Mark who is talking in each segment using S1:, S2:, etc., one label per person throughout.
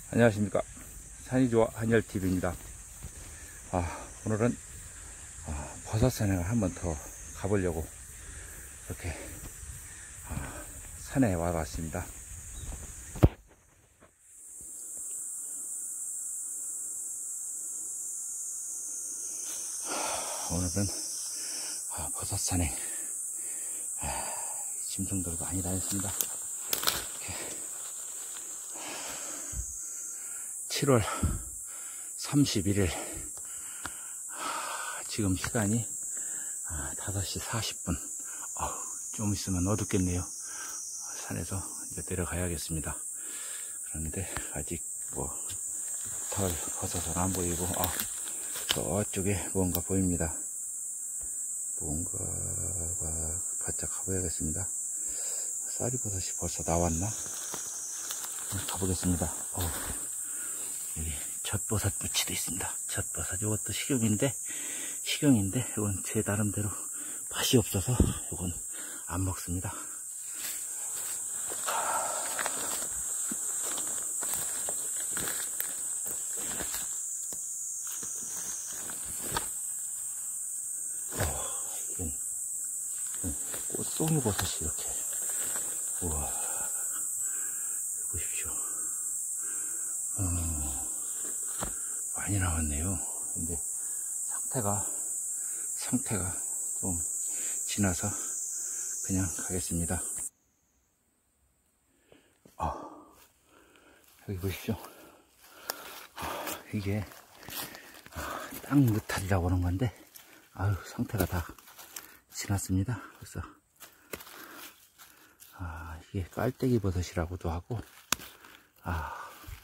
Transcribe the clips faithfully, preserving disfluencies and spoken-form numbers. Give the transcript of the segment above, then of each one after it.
S1: 안녕하십니까. 산이좋아 한열티비입니다. 아, 오늘은 아, 버섯 산행을 한 번 더 가보려고 이렇게 아, 산에 와봤습니다. 오늘은 아, 버섯 산행 아, 짐승들 많이 다녔습니다. 칠월 삼십일일 지금 시간이 다섯 시 사십 분. 어우, 좀 있으면 어둡겠네요. 산에서 이제 내려가야겠습니다. 그런데 아직 뭐 털 버섯은 안 보이고, 아, 저쪽에 뭔가 보입니다. 뭔가가 바짝 가봐야겠습니다. 쌀이버섯이 벌써 나왔나? 가보겠습니다. 어우. 여기 젖버섯 부치도 있습니다. 젖버섯, 이것도 식용인데 식용인데 이건 제 나름대로 맛이 없어서 이건 안 먹습니다. 어, 이건 꽃송이 버섯이 이렇게, 우와, 보십시오. 어, 많이 나왔네요. 근데 상태가 상태가 좀 지나서 그냥 가겠습니다. 아, 여기 보십시오. 아, 이게 아, 땅 느탈이라고 하는 건데, 아유, 상태가 다 지났습니다. 그래서 아, 이게 깔때기 버섯이라고도 하고, 아,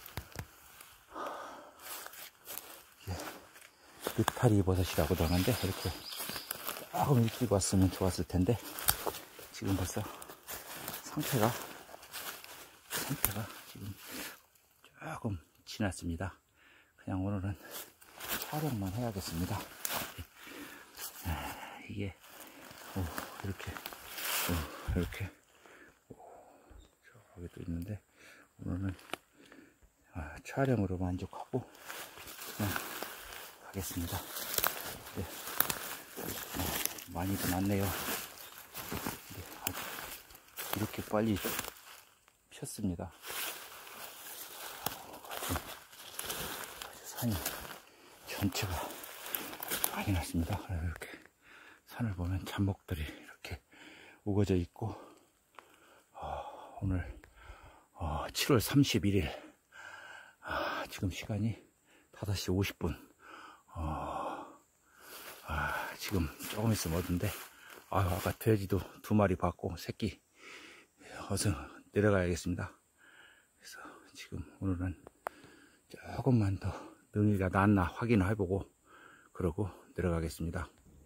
S1: 느타리 버섯이라고도 하는데, 이렇게 조금 일찍 왔으면 좋았을 텐데 지금 벌써 상태가 상태가 지금 조금 지났습니다. 그냥 오늘은 촬영만 해야겠습니다. 아, 이게 오, 이렇게 오, 이렇게 오, 저기도 있는데 오늘은 아, 촬영으로 만족하고 그냥 가겠습니다. 네. 네, 많이도 났네요. 네, 아주 이렇게 빨리 폈습니다. 아주, 아주 산이 전체가 많이 났습니다. 이렇게 산을 보면 잡목들이 이렇게 우거져 있고, 어, 오늘 어, 칠월 삼십일일 아, 지금 시간이 다섯 시 오십 분. 어, 아, 지금 조금 있으면 어딘데, 아, 아까 돼지도 두 마리 봤고 새끼 어서 내려가야겠습니다. 그래서 지금 오늘은 조금만 더 능이가 낫나 확인을 해보고 그러고 내려가겠습니다.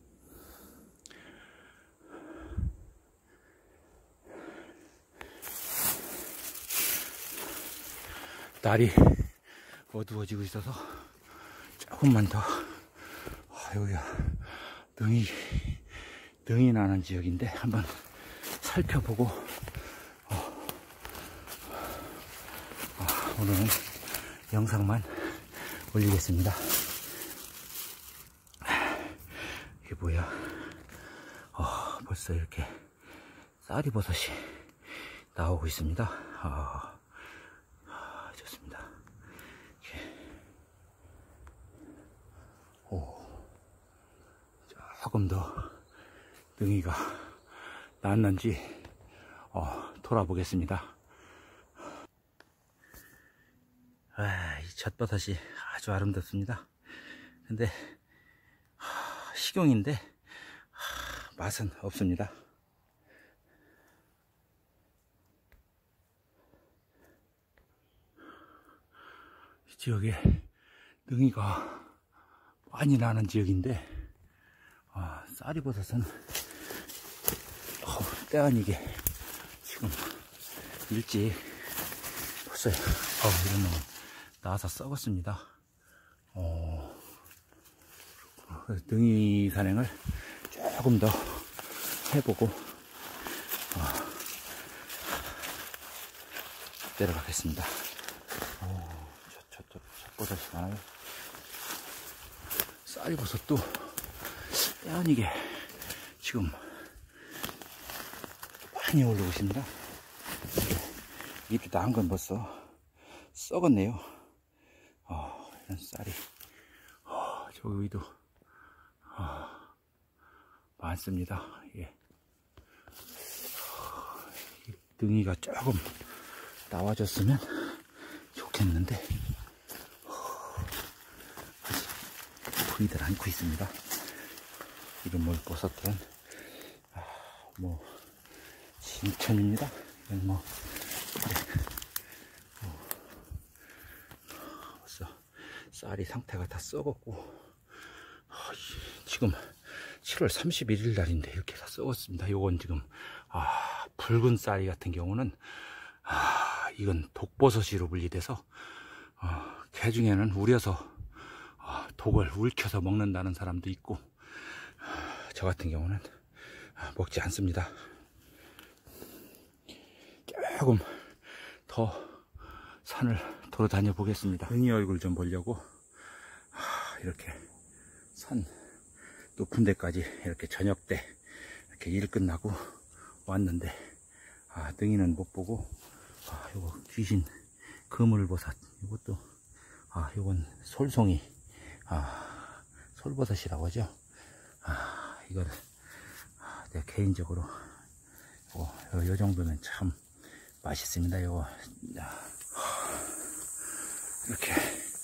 S1: 날이 어두워지고 있어서 조금만 더, 아, 여기가 능이 능이 나는 지역인데 한번 살펴보고 어, 아, 오늘은 영상만 올리겠습니다. 이게 뭐야? 어, 벌써 이렇게 쌀이버섯이 나오고 있습니다. 어, 아, 좋습니다. 오, 조금 더 능이가 났는지 어, 돌아보겠습니다. 아, 이 젖버섯이 아주 아름답습니다. 근데 하, 식용인데 하, 맛은 없습니다. 이 지역에 능이가 많이 나는 지역인데, 아, 쌀이버섯은 어, 때 아니게 지금 일찍 벌써 어, 이런 놈은 나와서 썩었습니다. 어, 능이 산행을 조금 더 해보고 어, 내려가겠습니다. 어, 버섯이 많아요. 쌀버섯도 빼어니게 지금 많이 올라오고 있습니다. 잎이 다 한 건 벌써 썩었네요. 어, 이런 쌀이 어, 저기도 어, 많습니다. 예. 어, 등이가 조금 나와줬으면 좋겠는데 어, 아직 보이들 않고 있습니다. 이런 뭘 버섯들은 아, 뭐 신천입니다. 이건 뭐 벌써 쌀이 상태가 다 썩었고 지금 칠월 삼십일일 날인데 이렇게 다 썩었습니다. 요건 지금 아, 붉은 쌀이 같은 경우는 아, 이건 독버섯이로 분리돼서 어, 개 중에는 우려서 어, 독을 울켜서 먹는다는 사람도 있고 어, 저 같은 경우는 먹지 않습니다. 조금 더 산을 돌아다녀 보겠습니다. 등이 얼굴 좀 보려고 하, 이렇게 산 높은 데까지 이렇게 저녁 때 이렇게 일 끝나고 왔는데 아, 등이는 못 보고 아, 요거 귀신 그물버섯 이것도 아, 요건 솔송이 아, 솔버섯이라고 하죠. 아, 이건 아, 내가 개인적으로 요, 요, 요 정도면 참 맛있습니다. 요거 이렇게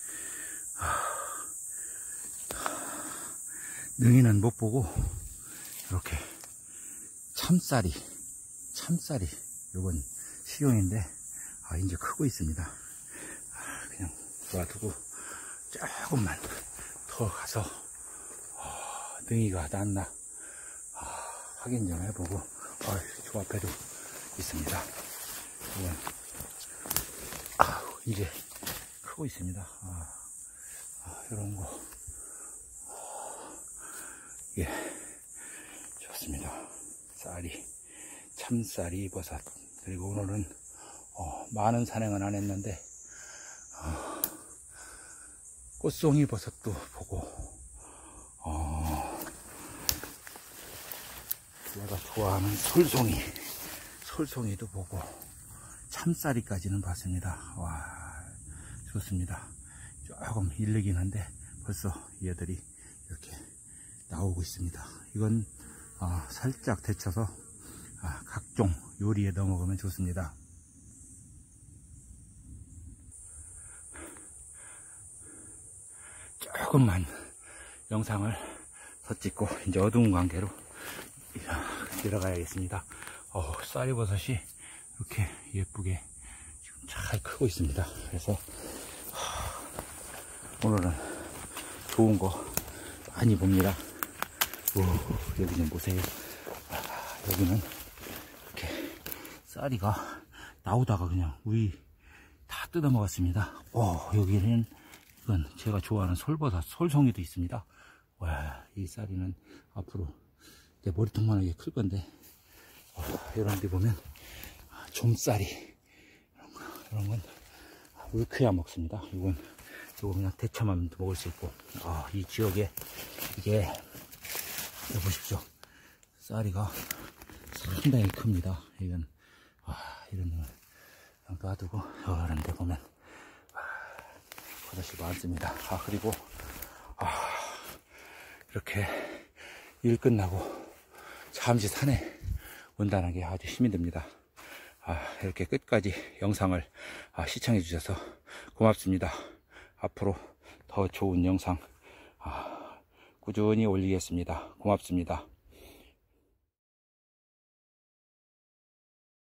S1: 능이는 못 보고 이렇게 참쌀이 참쌀이 요건 식용인데 아, 이제 크고 있습니다. 아, 그냥 놔두고 조금만 더 가서 아, 능이가 낫나 아, 확인 좀 해보고 아, 저 앞에도 있습니다. 이건 아, 이제 크고 있습니다. 아, 아, 이런 거 예, 좋습니다. 쌀이 참쌀이 버섯 그리고 오늘은 어, 많은 산행은 안 했는데 어, 꽃송이 버섯도 보고 어, 내가 좋아하는 솔송이 솔송이도 보고 참쌀이까지는 봤습니다. 와, 좋습니다. 조금 일르긴 한데 벌써 얘들이 이렇게 나오고 있습니다. 이건 아, 살짝 데쳐서 아, 각종 요리에 넣어 먹으면 좋습니다. 조금만 영상을 더 찍고 이제 어두운 관계로 들어가야겠습니다. 어, 쌀이버섯이 이렇게 예쁘게 지금 잘 크고 있습니다. 그래서 하, 오늘은 좋은 거 많이 봅니다. 오, 여기 좀 보세요. 아, 여기는 이렇게 쌀이가 나오다가 그냥 우이 다 뜯어 먹었습니다. 오, 여기는 이건 제가 좋아하는 솔버섯 솔송이도 있습니다. 와, 이 쌀이는 앞으로 내 머리통만하게 클 건데 와, 이런 데 보면 좀쌀이 이런, 거, 이런 건 울크야 먹습니다. 이건 이거 그냥 데쳐만 먹을 수 있고 아, 이 지역에 이게 보십시오. 쌀이가 상당히 큽니다. 이건 아, 이런 거 놔두고 이런 데 보면 버섯이 많습니다. 아, 그리고 아, 이렇게 일 끝나고 잠시 산에 온다는 게 아주 힘이 듭니다. 아, 이렇게 끝까지 영상을 아, 시청해 주셔서 고맙습니다. 앞으로 더 좋은 영상 아, 꾸준히 올리겠습니다. 고맙습니다.